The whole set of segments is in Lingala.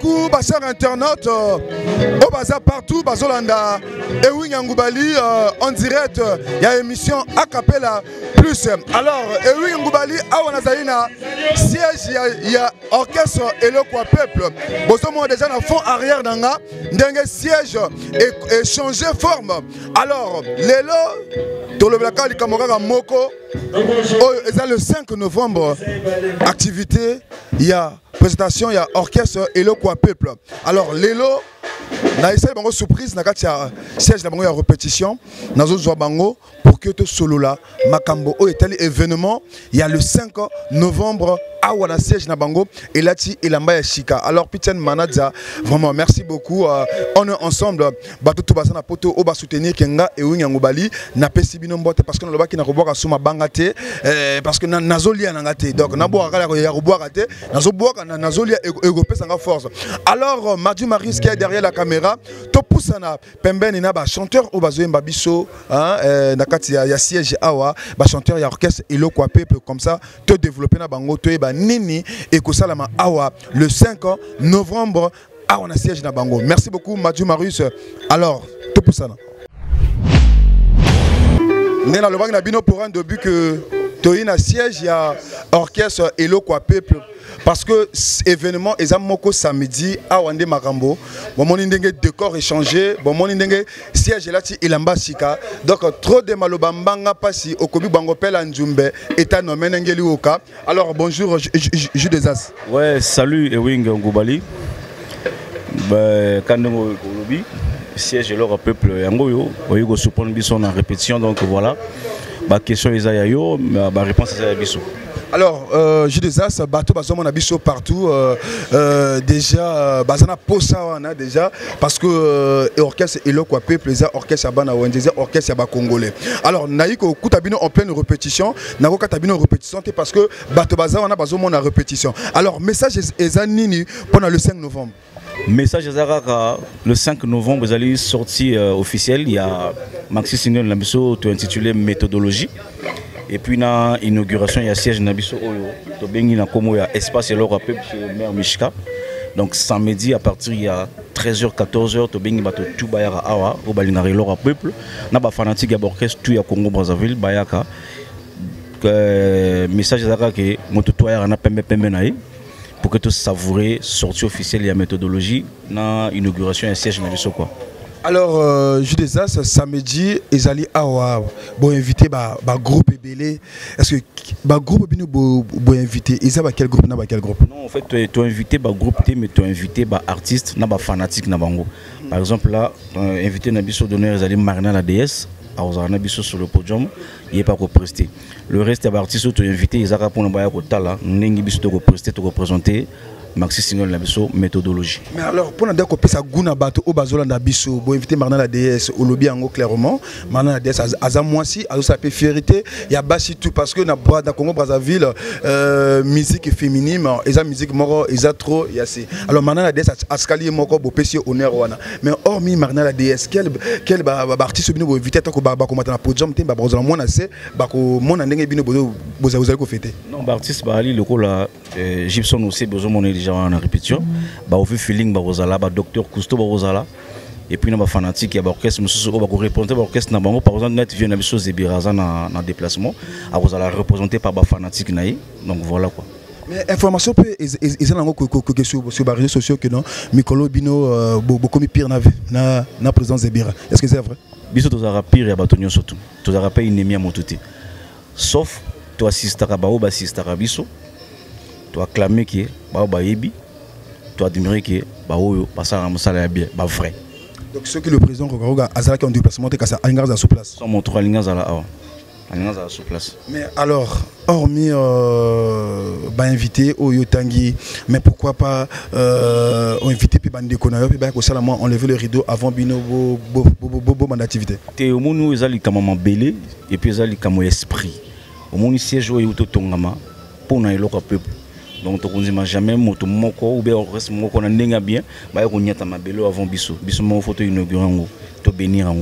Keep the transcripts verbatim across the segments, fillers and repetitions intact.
beaucoup, bah, chers internautes. Euh, au bazar partout, Bazolanda. Et oui, Ngoubali, euh, en direct, il y a émission a cappella plus. Alors, et oui, Ngoubali, à Wanazalina, siège, il y, y a orchestre et le quoi peuple. Bon, moi déjà dans le fond arrière d'Anga, d'un siège et, et changer forme. Alors, Lélo, dans le Blacka, il y a Moko. Oh, le cinq novembre, activité, il y a présentation, il y a orchestre et le quoi peuple. Alors, Lélo, na essayé de surprise, na katia siège na bango ya répétition, na zo zo bango pour que to solo là, makambo o etali événement, il y a le cinq novembre à wana siège na bango et là ti elamba ya Chika. Alors Pitian Manadza, vraiment merci beaucoup. Euh, on est ensemble, bato to basana poto o ba soutenir Kenga et Winga Ngoubali na pesi bino mbote parce que na lobaki na roboka suma bangate euh, parce que na nazolia na ngate. Donc na bo akala ya roboka te, nazo boka na nazolia ego pesa nga force. Alors Madu Maris qui est derrière la caméra, to poussana pembeni na ba chanteur o bazoyemba biso hein euh, na kati ya, ya siège awa ba chanteur ya orchestre et le quoi peuple comme ça te développer na bango to ba nini et ko salama awa le cinq novembre à on a siège na bango. Merci beaucoup Madu Maris. Alors to poussana nena le bang na bino pour un début que toina siège ya orchestre et le quoi peuple. Parce que événement ezamoko samedi à Wande Makambo, bon mon ndenge décor échangé, bon mon ndenge siège là ti ilamba sika. Donc trop de malobambanga pasi okobi bango pela njumbe eta no menengeli oka. Alors bonjour Jules des As. Ouais, salut Ewing Ngoubali. Bah kandengo kolobi siège leur peuple yango yo, oyo supone biso en répétition donc voilà. Ba question ezaya yo, ba réponse ezaya biso. Alors, euh, j'ai des as, bateau, bateau, on a biso partout. Euh, euh, déjà, bazana posa wana déjà parce que euh, orchestre et le quoi peuple, les orchestres à bana ou des orchestres à bas congolais. Alors, naïko kutabino en pleine répétition, nako katabino en répétition, parce que bateau baza wana bazo mon a répétition. Alors, message ezanini pendant le cinq novembre. Message Zara le cinq novembre, vous allez sortir euh, officiel. Il y a Maxi Single Nabiso intitulé Méthodologie. Et puis na inauguration il y a siège Nabiso Oyo. To bengi na komo ya espace leur rappel chez Mère Mishka. Donc samedi à partir il y a treize heures quatorze heures to bengi bato tout bayara awa au balinari leur peuple. Na ba fanatique ya orchestre tout ya Congo Brazzaville bayaka. Que message Zara que moto toya na pembe pembe naï. Pour que tout savourer sortie officielle et la méthodologie na inauguration et siège na biso quoi. Alors euh, je des as samedi ezali awa bon invité ba ba groupe belé. Est-ce que ba groupe bino bo bo invité ils ba quel groupe na ba quel groupe? Non en fait tu as invité ba groupe té mais tu as invité ba artiste na ba fanatique na bango. Par exemple là invité na biso d'honneur ezali Marina la déesse. Alors, biso sur le podium, il n'est pas prester. Le reste des artistes qui sont invités, ils ont pour nous représenter Maxi Single Nabiso méthodologie. Mais alors, pour nous dire que ça goûte à battre au bazola Nabiso, pour inviter Marna la déesse au lobby en clairement, Marna la déesse à Moissi, à sa vérité, il y a bassi tout parce que dans le Congo Brazzaville, euh, musique féminine, et la musique moro, et ça trop, il y a assez. Alors Marna la déesse à scalier moko pour pécher honneur wana. Mais hormis Marna la déesse, quel quel artiste bino inviter tant que ba ko matana podium, te ba bazola moi na c'est ba ko mon ndenge bino bozo bozo ko fêter. Non, ba artiste ba ali le ko la Gibson aussi besoin mon déjà en répétition, bah au vu feeling bah Rosala, bah docteur Cousteau bah Rosala, et puis na bah fanatique et bah orchestre monsieur bah représenter bah orchestre na bango par exemple net vient na biso Zebiraza na na déplacement, à Rosala représenté par bah fanatique naï, donc voilà quoi. Mais information peut ils ont encore que sur sur les réseaux sociaux que non Mikolo Bino beaucoup pire na na na président Zebira. Est-ce que c'est vrai? Biso tous ara pire ya batonyo surtout. Tous ara pas ennemi à mototé. Sauf toi assister à ba ou ba assister à biso. Tu as clamé que bah bah yebi, tu as admiré que bah oyo passer à musala bien bah vrai. Donc ceux qui le président Rogaroga Azala qui ont déplacement t'es qu'à Alingaza sur place. Sans mon trois Alingaza là, Alingaza sur place. Mais alors hormis euh, bah invité au Yotangi, mais pourquoi pas euh, on invité puis bande konayo puis bah que ça là moi enlever le rideau avant bino bo bo bo bo bo d'activité. T'es au monde où ils allaient comme belé et puis ils allaient comme esprit. Au monde siège où ils tout tongama pour na eloko peuple. Donc on ne jamais moto moko ou bien reste moko na ndenga bien ba ko nyata mabelo avant biso biso mo photo inaugurer ngo to bénir ngo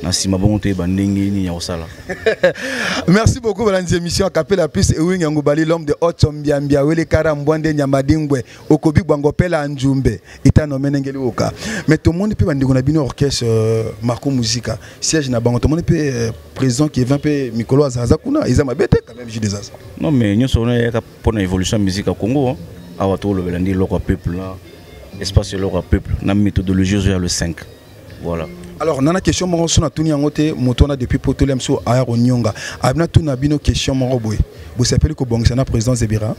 Nasima bon te bandenge ni ya osala. Merci beaucoup pour l'émission Acapella Plus Ewing Yangoubali l'homme de Otsombiambia wele kara mbwande nyamadingwe okobi bwangopela njumbe ita no menengeli oka. Mais tout le monde peut bandiko na bino orchestre Marco Musica siège na bango tout le monde peut président qui vient peu Mikolo Azaza kuna izama bete quand même J deux As. Non mais nous sommes là pour la évolution musique au Congo. Awa to le belandi loko peuple là espace loko peuple na méthodologie vers le cinq. Voilà. Alors, on a une question, on a tout depuis Potolemso à Ronyonga. On a tout une question, vous savez que bon, c'est le président Zebira.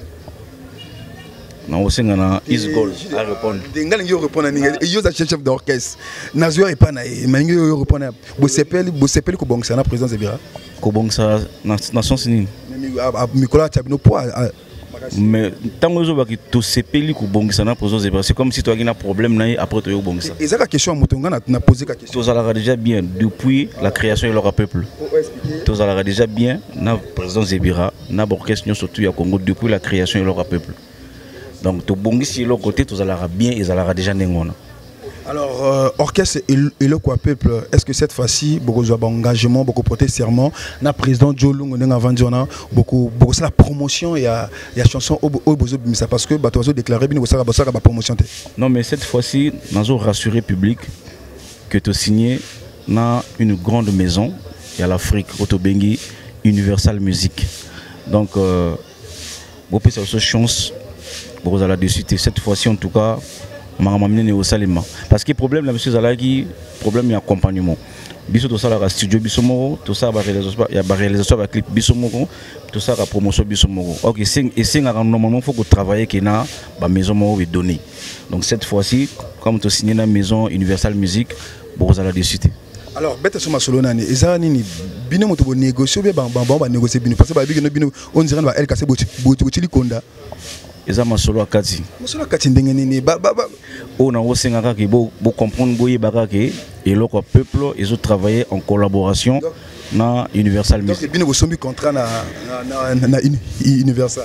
Non, c'est un is goal à répondre. Vous répondre il y a un chef d'orchestre. Nazio est pas naïf, mais il répondre. Vous savez que bon, c'est le président Zebira. Que bon, ça nation signe. Nicolas Tchabino poids. Mais tant que tu sais pas que c'est comme si tu as un problème après tu as un ça. Et ça la question on a posé la question. Tu as déjà bien depuis la création de leur peuple. Tu as déjà bien na président Zebira na orchestre surtout au Congo depuis la création de leur peuple. Donc tu bongi si l'autre côté tu as bien et tu as déjà nengona. Alors, euh, orchestre et le quoi peuple, est-ce que cette fois-ci, beaucoup d'engagement, beaucoup de serment, na président Joe Lung, on a vendu beaucoup, beaucoup la promotion et la chanson au besoin de ça parce que bah tu as déclaré bien que ça va la promotion. Non, mais cette fois-ci, nous avons rassuré le public que tu as signé dans une grande maison et à l'Afrique, Otobengi Universal Music. Donc, euh, beaucoup de chance, beaucoup à dessus. Cette fois-ci, en tout cas. Parce que le problème là, monsieur Zalagi, problème d'accompagnement. Biso tout ça la studio bisomoro, tout ça la réalisation, il y a la réalisation avec clip bisomoro, tout ça la promotion bisomoro. OK, et c'est normalement faut que travailler que na ba maison moro est donné. Donc cette fois-ci, comme tu signé la maison Universal Music, vous allez décider. Alors, bête sur ma solo nani, ezara nini bino moto bo négocier ba ba ba négocier bino parce que ba bino bino on dirait ba L K C boti boti konda. Eza masolo akati masolo akati ndenge nini ba ba on a aussi ngaka ki bo bo comprendre boye bakake et le peuple ils ont travaillé en collaboration na Universal Music. Donc bino bo sombi contrat na na na Universal.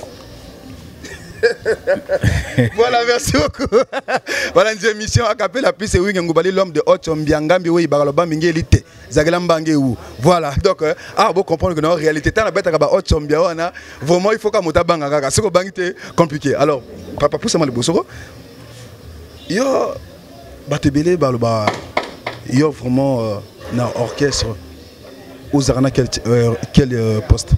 Voilà, merci beaucoup. Voilà une émission Acapella Plus Ewing Yangoubali l'homme de Otsombiangambi oui bagaloba mingélité zagelambange ou voilà donc ah bon comprendre que dans réalité tant la bête à Otsombia wana vraiment il faut que mota banga kaka c'est ko bangité compliqué. Alors papa pousse moi le bosoko yo batebele baloba yo vraiment na orchestre aux arana quel quel poste.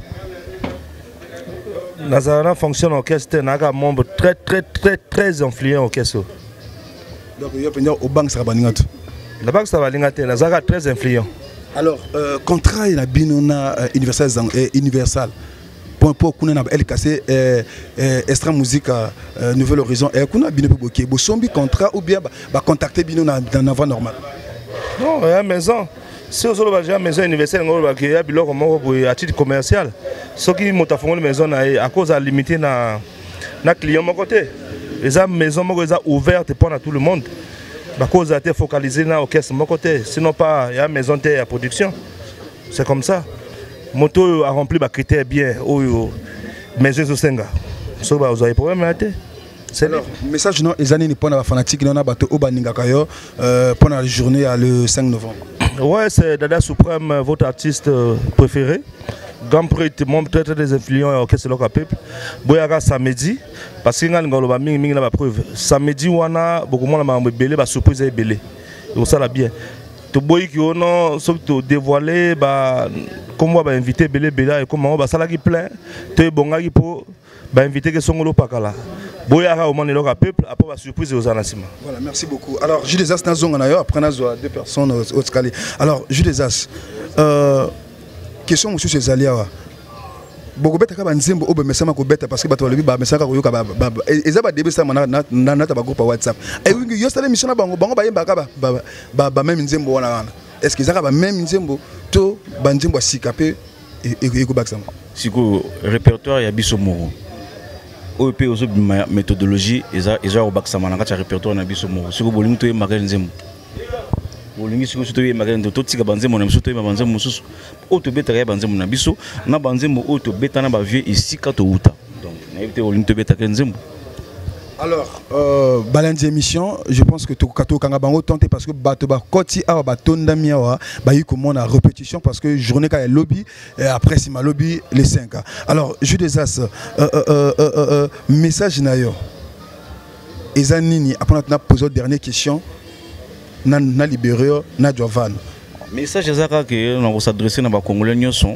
Nazarana fonctionne orchestre, naga membre très très très très influent orchestre. Donc il y a bien au banque ça va l'ingate. La banque ça va l'ingate, Nazara très influent. Alors euh, contrat il a bien on a universal universal. Point pour qu'on a L K C extra musique Nouvelle Horizon et qu'on a bien bloqué. Bo sombi contrat ou bien ba contacter bien dans la voie normale. Non, il y a maison. Si vous avez une maison universelle, vous avez un titre commercial. Ce qui est une maison à cause de limiter les clients de côté. Les maisons sont ouvertes pour tout le monde. À cause de focaliser dans l'orchestre de côté. Sinon, il y a une maison de production. C'est comme ça. Moto a rempli les critères bien. Maison de Senga. Vous avez un problème à c'est le message non les années ni pour la fanatique non abato obaninga kayo pendant la journée le cinq novembre. Ouais, c'est Dada Suprême, votre artiste préféré. Grand prix, mon très très influent orchestre local peuple. Boyaga samedi parce que nous avons mis la preuve. Samedi on a beaucoup moins la belé, ba surprise est belé. Donc ça la bien. To boy qui on a surtout dévoilé ba comment va inviter belé belé et comment ba ça la qui plein. Te bonga qui pour ba inviter que songolo pakala. Boyaga au monde local peuple après la surprise aux anassima. Voilà, merci beaucoup. Alors Jules Desas na zonga na yo après na zo deux personnes au scali. Alors Jules Desas euh question monsieur Cezalia beaucoup beta ka banzembo obe mesama ko beta parce que bato lobi ba mesaka ko yoka ba eza ba début ça na na na ta ba groupe WhatsApp et oui yo sala mission na bango bango ba yemba ka ba ba ba même nzembo wana wana est-ce que ça ba même nzembo to banzembo asikape et ko baksama siko répertoire ya biso moro O P aussi méthodologie eza eza au baksama na ka répertoire na biso moro siko bolingi to yemba ka nzembo bolingi siko to yemba ka nzembo to tika banzembo na biso to yemba banzembo mususu auto beta ya banzembo na biso na banzembo auto beta na ba vieux ici ka to uta donc na yete bolingi to beta ka nzembo Alors, euh, balance émission, je pense que Tokato Kangabango tente parce que Batoba Koti a Batonda Miawa, Bayi comme on a répétition parce que journée quand il lobby, et après c'est ma lobby les cinq. Alors, je des as, euh, euh, euh, euh, euh, message nayo. Ezanini, après on a posé la dernière question, na libéré, na Jovan. Message Ezaka que on va s'adresser à Congolais sont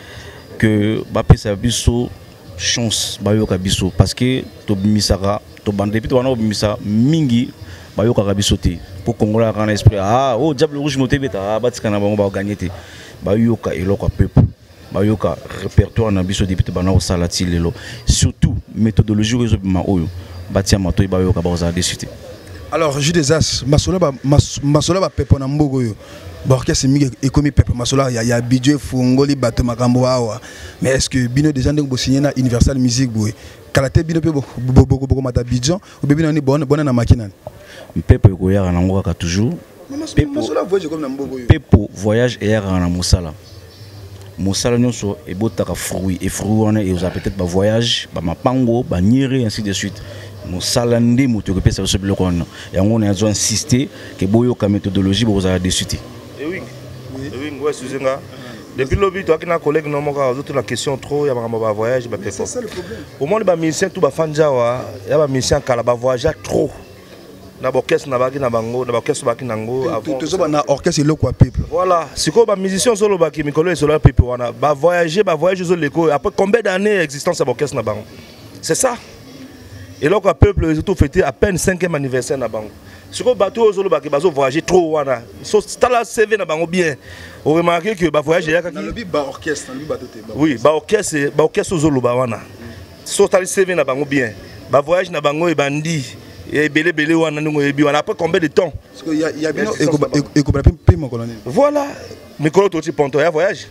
que Bapé sa biso chance bayoka biso parce que to bimisaka to bande depuis to wana bimisa mingi bayoka biso te pour Congolais en esprit ah oh diable rouge moté beta batika na bango ba gagner te bayoka eloko peuple bayoka répertoire na biso depuis to bana osalati lelo surtout méthodologie réseau bima oyo batia mato bayoka ba za décité. Alors je des as masola ba masola ba peuple na mbogo yo Borkes mingi ekomi peuple masola ya ya budget fungoli bato makambo awa mais est-ce que bino déjà ndenge bo signer na Universal Music boy kalate bino pe bo bo bo mata Abidjan ou bino ni bonne bonne na makina peuple ko yara na ngoko ka toujours masola voyage comme na mbogo yo peuple voyage yara na musala musala nyonso e botaka fruit et fruit on et vous peut-être ba voyage ba mapango ba nyere ainsi de suite musala ndi muto ko pesa so biloko on ya ngone azo insister que boyo ka méthodologie bo za décité. Oui, oui, oui, excusez-moi. Depuis le but, toi qui n'as collègue non mon gars, la question trop, il y a un voyage, c'est ça le problème. Au moins les musiciens tout bas fanjawa, il y a un musicien qui a voyagé trop. Na orchestre na baki na bango, na orchestre baki nango avant. Tout ça na orchestre le quoi peuple. Voilà, c'est quoi ba musicien solo baki mikolo solo peuple wana, ba voyager, ba voyager sur l'écho après combien d'années existence à orchestre na bango. C'est ça. Et là quoi peuple surtout fêté à peine cinquième anniversaire na bango. Si vous bateau aux autres qui voyager trop, c'est la C V na bango bien. Vous remarquez que bah voyager là qui ba orchestre, lui bateau. Oui, ba orchestre, ba orchestre aux autres wana. C'est la C V na bango bien. Bah voyage na bango et bandi et belé belé wana nous et bien après combien de temps? Parce que il y a il y a bien et qu'on peut mon colonel. Voilà. Mais quand tu es ponto voyage.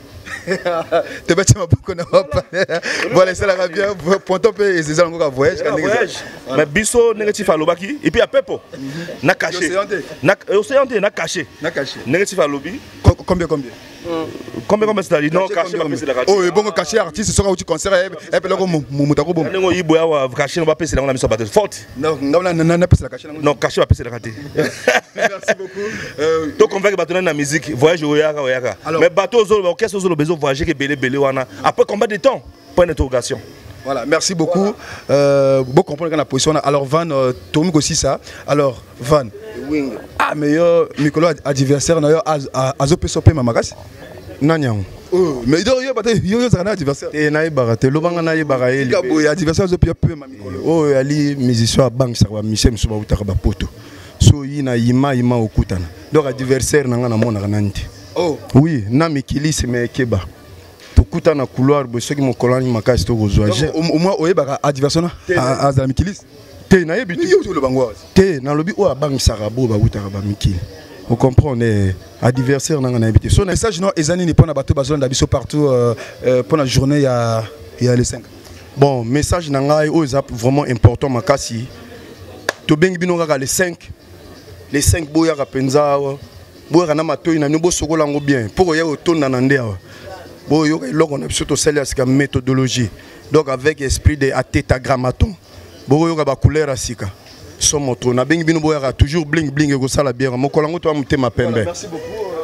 Tu vas te beaucoup na pas. Voilà, c'est la bien ponto peut et c'est encore voyage quand mais biso négatif à lobaki et puis à pepo. Na caché. Na océan na caché. Na caché. Négatif à lobby. Combien combien? Combien combien c'est-à-dire non caché pas c'est la radio. Oh, et bon caché artiste sera au concert et puis là comme mutako bom. Ngo yiboya wa caché on va passer là on a mis sur bateau forte. Non, ngabla na na passer la caché. Non, caché va passer la raté. Merci beaucoup. Donc on va que bateau na musique, voyage au yaka au yaka. Mais bateau aux orchestre aux besoin voyager que belé belé wana. Après combien de temps? Point d'interrogation. Voilà, merci beaucoup. Euh, vous comprenez la position. Alors Van, euh, Tomik aussi ça. Alors Van. Wing. Ah meilleur Mikolo adversaire d'ailleurs à à Zope Sopé Mamagas. Nanyang. Oh, mais il y a pas de yo yo zana adversaire. Et naï barate lobanga naï baraye. Il y a adversaire Zope peu Mamikolo. Oh ali musicien à banque ça va Michel Msuba utaka ba poto. So yina yima yima okutana. Donc adversaire nanga na mona nanti. Oh. Oui, na mikili c'est me keba. Kuta na couloir bo ceux qui mon colani makasi to kozwa au moins oye ba adversaire à za mikilis te na yebi tu le bango te na lobi o abang sarabo ba utaka ba mikili vous comprenez adversaire nanga na yebi te so message non ezani ni pona bato bazolanda biso partout pour la journée il y a il y a les cinq bon message nanga o zap vraiment important makasi to bengi bino kaka les cinq les cinq boya ka penza boya na matoyi na bo sokola ngo bien pour ya otonda na ndea bon, il y a surtout celle qui méthodologie. Donc avec esprit de tétagrammaton. Bon, il y a une couleur à sika. Son moto, na bengi bino boya toujours bling bling et ça la bière. Mon colango toi monter ma pembe. Merci beaucoup.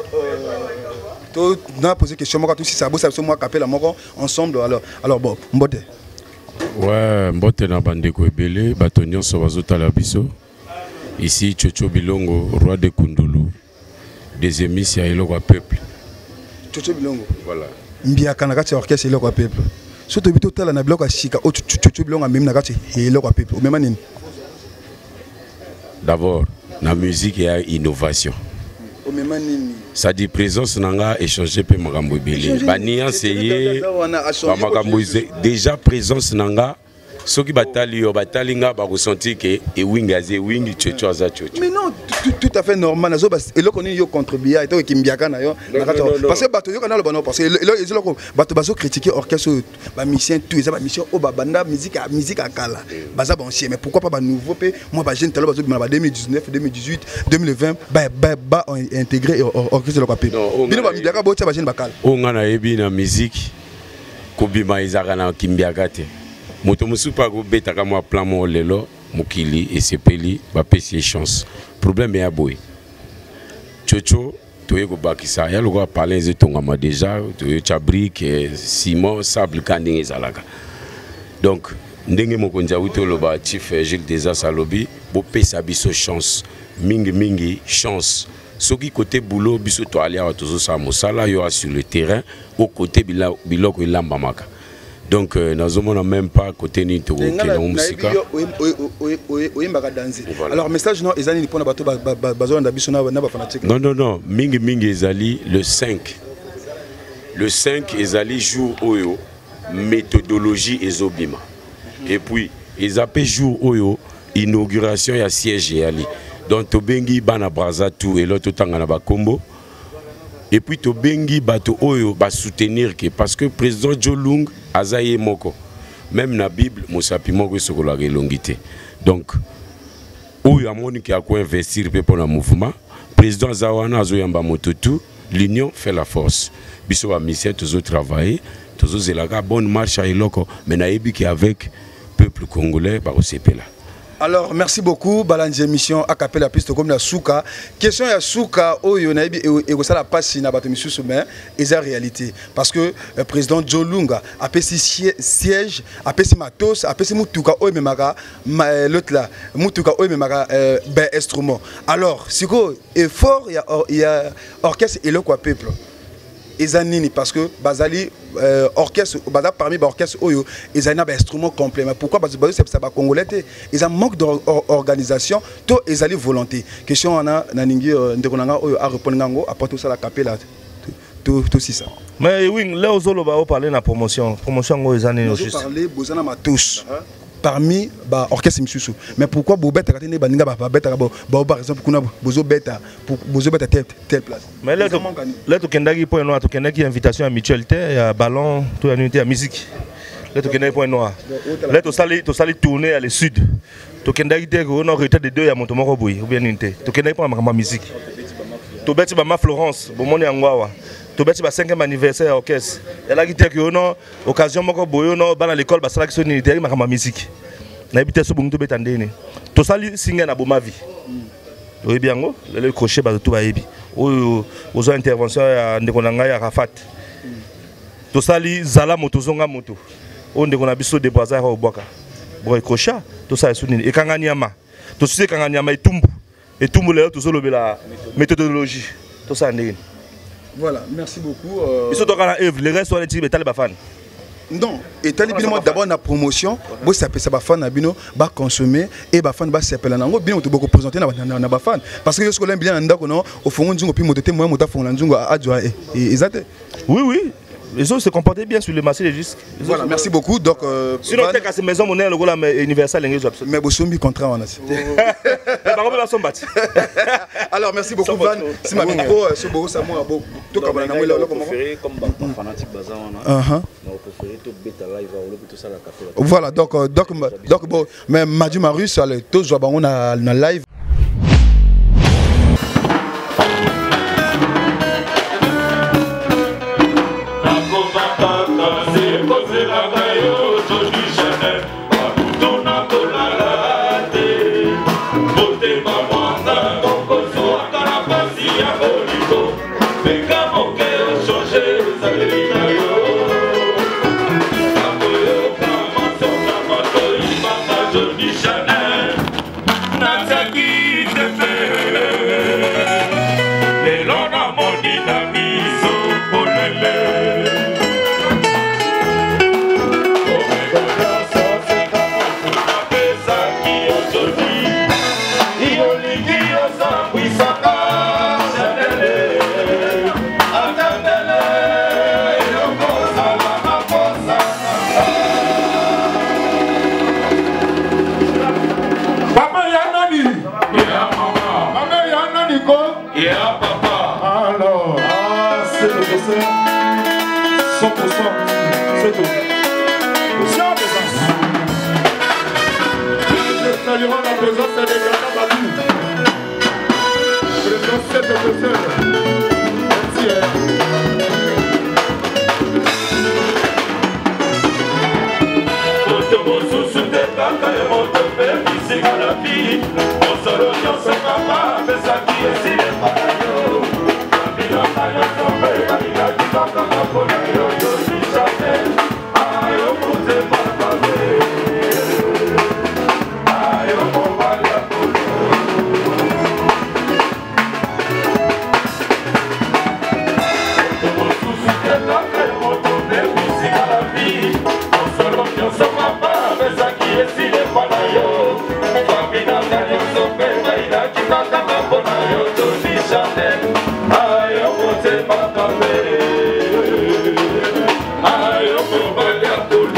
Tu as posé question moi si ça beau ça moi capé la moko ensemble alors alors bon, mbote. Ouais, mbote na bandeko ebele, batonyo so bazota la biso. Ici Chocho Bilongo, roi de Kundulu. Des émissions à Eloko peuple. Chocho Bilongo. Voilà. Mbiaka na kati orchestre eloko peuple surtout bito tala na bloc ashika o chuchu bilonga même na kati eloko peuple même nini d'abord la musique et innovation o même nini ça dit présence nanga échanger pe makambo belé ba nuance yé ba makambo déjà présence nanga soki batali yo batali nga ba ressentir que e wing azé wing chocho aza chocho mais non tout à fait normal nazo bas eloko ni yo contribuer et to kimbiaka na yo parce que bato yo kana lo bano parce que eloko bato bazo critiquer orchestre ba musicien tout ça ba mission o ba banda musique musique akala baza bon chien mais pourquoi pas ba nouveau pe moi ba jeune talo bazo ba deux mille dix-neuf deux mille dix-huit deux mille vingt ba ba intégrer orchestre lo kapé bino ba mbiaka bo tia ba jeune bakala o ngana yebi na musique ko bima izaka na kimbiaka te moto musupa ko betaka mo plan mo lelo Mukili et Sepeli va payer chance. Problème est à boy. Chocho, tu es Bakisa, il y a le droit de parler de ton gamin déjà, tu es Brique, Simon, Sable, Kanding et Zalaga. Donc, ndenge mokonja wito loba chief Gilles Desas Salobi, bo payer sa biso chance, mingi mingi chance. Ce qui côté boulot, biso to aller à tous ça mosala yo sur le terrain, au côté biloko ilamba maka. Donc, nous n'avons même pas côté ni tout le monde. Alors, message non, ils ont non, non, non, Mingi Mingi Ezali le cinq. Le cinq, Ezali jour Oyo, méthodologie Ezobima. Et puis, ils appellent jour Oyo, inauguration et siège Yali. Donc, Tobengi Bana Braza tout et l'autre Tangana Bakombo. Et puis to bengi bato oyo ba soutenir que parce que président Jolung azaye moko même na Bible mosapi moko sokola relongité. Donc oyo amoni ki ako investir pe pour le mouvement président Zawana azoyamba mototu l'union fait la force. Biso ba mission toujours travailler toujours zelaka bonne marche à eloko mais na yebi ki avec peuple congolais ba osepela. Alors, merci beaucoup. Balance émission à capter la piste comme la Souka. Question ya Souka, oh yonabi et ça la passe na bateau monsieur sommet et la réalité parce que le président Jolunga a payé siège, a payé matos, a payé mutuka oh memara l'autre là, mutuka oh memara ben instrument. Alors, c'est quoi effort il y a orchestre et le quoi peuple. Ezanini parce que Bazali euh, orchestre Bazali parmi l'orchestre Oyo Ezanina un instrument complet. Mais pourquoi parce que c'est pas congolais ils ont manque d'organisation tout Ezali volonté. Question on a naningi ndekonanga Oyo a répondre ngango après tout ça la capella tout tout ça. Mais oui là aux olo ba parler na promotion promotion ngo Ezanini juste. Parler bozana matos. Parmi bah orchestre Misusu. Mais pourquoi Bobeta Katene Baninga ba beta ba par exemple kuna bozo beta pour bozo beta telle telle place. Mais là là to kendaki point noir to kendaki invitation à mutualité à ballon to unité à musique. Là to kendaki point noir. Là to sali to sali tourner à le sud. To kendaki te ko no retard de deux ya montomoko boy ou bien unité. To kendaki point ma musique. To beti ba ma Florence bomoni angwawa. To beti ba cinquième anniversaire orchestre. Elle a dit que non occasion moko boyo no bana l'école ba sala kisoni te ma ma musique. Na ebité so bungu to betandene. To sali singa na bomavi. Oui bien go, le crochet ba to ba yebi. O aux interventions ya ndeko na ngai ya Rafat. To sali zala moto zonga moto. O ndeko na biso de Brazza ho boka. Boy crochet to sali suni e kangani ama. To sisi kangani ama etumbu. Etumbu le to solo bela méthodologie. To sa ndene. Voilà, merci beaucoup. Euh... Ils sont dans la œuvre, les restes sont les types de fan. Non, et talibino d'abord la promotion, vous savez ça va fan abino, va consommer et va fan va s'appeler nango bien on te beaucoup présenter na na ba fan parce que je suis bien ndako non au fond nzungo puis mototé moi mota fond nzungo adjoa et exact. Oui oui. Les autres se comportaient bien sur le marché des disques. Voilà, merci beaucoup. Donc, euh, sinon, tu as ces maisons monnaie, le gars universel, mais vous sommes contrat, on a. Alors, merci beaucoup, Van. Si ma micro, ce beau, ça m'a beau. Tout comme on a comme fanatique bazar, on a. préféré tout bêta live, tout ça la café. Voilà, donc, donc, donc, bon, mais Madi Marus, tous les jours, on a live. cent pour cent, c'est tout. Jean Présence. Nous saluons la présence des Ghana Badi. Présence cette personne. Merci. Moto mosu sous des bacs, moto permis. bisika na vie mosolo nyonso papa apesaki esili epai na yo babilaka nyonso mpe balingaki kaka mpona yo tobisate ayo motema mabe ayo mobali ya kolo mosusu ketaka yo moto mpe bisika na vie mosolo nyonso papa apesaki esili epai na yo babilaka nyonso mpe balingaki kaka mpona yo tobisate ayo motema mabe ayo mobali ya kolo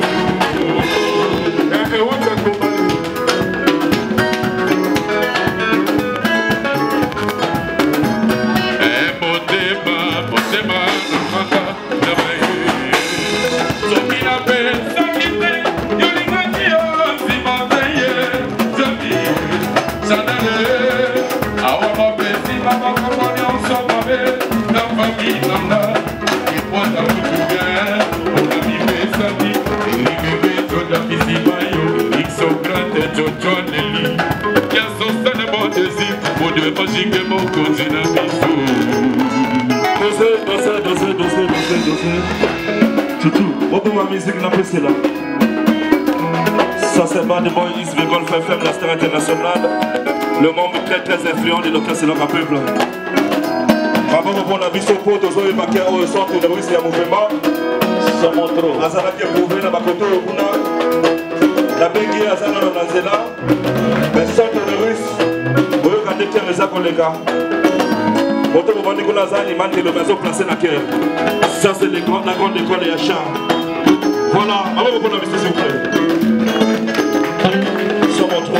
là. Ça c'est Bad Boy X V Golf F M, la star internationale. Le membre très très influent de l'Orchestre de la Peuple. Avant de prendre la vie sur côte, aux évacués au centre de risque et mouvement. Ça montre. Azala qui est prouvé dans ma côte au Kuna. La Bengue Azala dans la Zela. Le centre de risque. Vous regardez bien les accords les gars. Autant vous vendez que Azala, il manque le maison placé dans la cœur. Ça c'est la grande école de Yachar. Voilà, allez vous prendre la vie s'il vous plaît. Ça montre.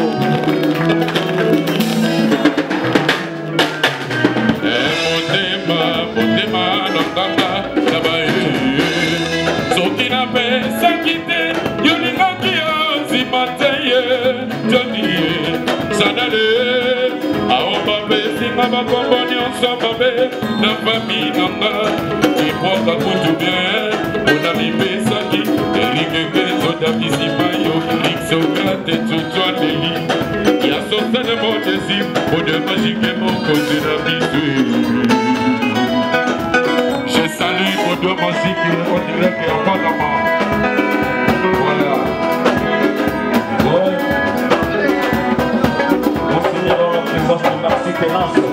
La famille nanga, tu crois qu'à tout bien, on a vivé ça qui, et les autres ici, maillot, les Socrate et tout toi les il y a son de mon désir, pour de magique et mon côté la vie. Je salue pour deux musiques qui on dirait qu'il n'y a pas d'amant. Voilà. Ouais. On finira en présence de Marcy Pénance.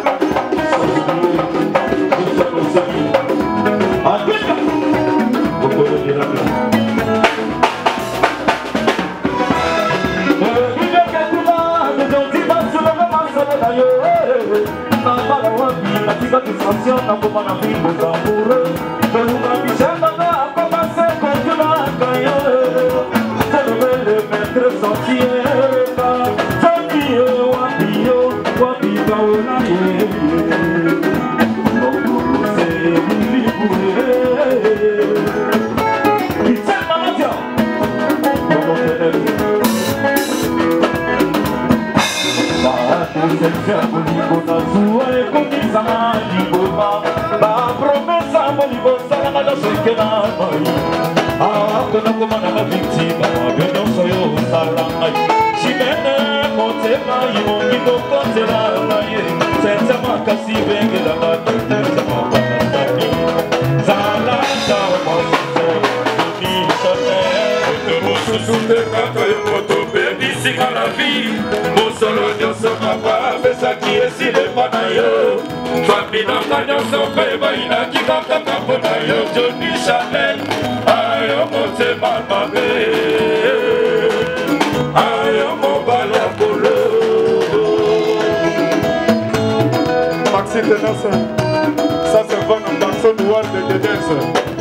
Satisfaction n'a pas la vie aux amoureux. De l'ouvrage n'a pas passé contre la caille. C'est le maître sentier. Sentier, wapio, wapiba, onaye. C'est Billy Bourré. Il s'est malade. C'est faire au niveau d'Azou et comme ils en ba promesa molibo sala na sekena mai ah kono koma na victime ba beno soyo sala mai chimene motema yimo kito kotela mai senza makasi benge la mata senza makasi sala ta moso ni sote to moso sunde kato e moto bebi sika la vie mosolo nyoso papa pesa ki esile pana yo Fabina Kanyoso Peba Inaki Kaka Kapona Yo Johnny Chanel Ayo Mote Malmabe Ayo Mobala Polo Maxime Denasson. Ça c'est vraiment dans son noir de Denasson.